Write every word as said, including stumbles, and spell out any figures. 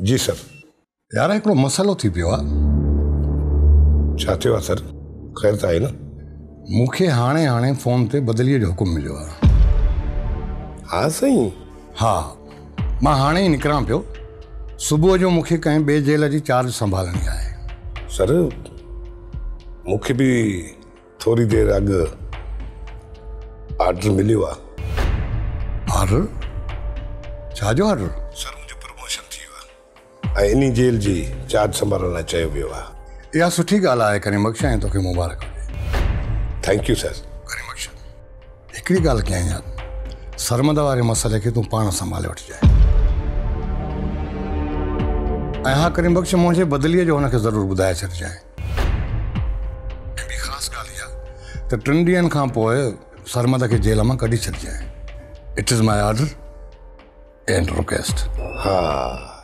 जी sir. यार हिकिड़ो मसइलो थी पियो आहे। छा थियो आहे सर? ख़ैर त आहे न? मूंखे हाणे हाणे फ़ोन ते बदिलीअ जो हुकुम मिलियो आहे। हा साईं? हा, मां हाणे ई निकिरां पियो। सुबुह जो मूंखे कंहिं ॿिए जेल जी चार्ज संभालणी आहे। सर मूंखे बि थोरी देरि अॻु ऑर्डर मिलियो आहे। ऑर्डर? छा जो ऑर्डर? सर मुंहिंजो प्रमोशन थी वियो आहे ऐं इन जेल जी चार्ज संभालण लाइ चयो वियो आहे। इहा सुठी ॻाल्हि आहे करीमबख्श, ऐं तोखे मुबारक हुजे। Thank you sir. करीमबख्श, हिकिड़ी ॻाल्हि कयां यार, सरमद वारे मसइले खे तूं पाण संभाले वठिजांइ। ऐं हा करीमबख्श, मुंहिंजे बदिलीअ जो हुनखे ज़रूरु ॿुधाए छॾिजांइ। ऐं ॿी ख़ासि ॻाल्हि इहा त टिनि ॾींहंनि खां पोइ सरमद खे जेल मां कढी छॾिजांइ। It is my order and request. हा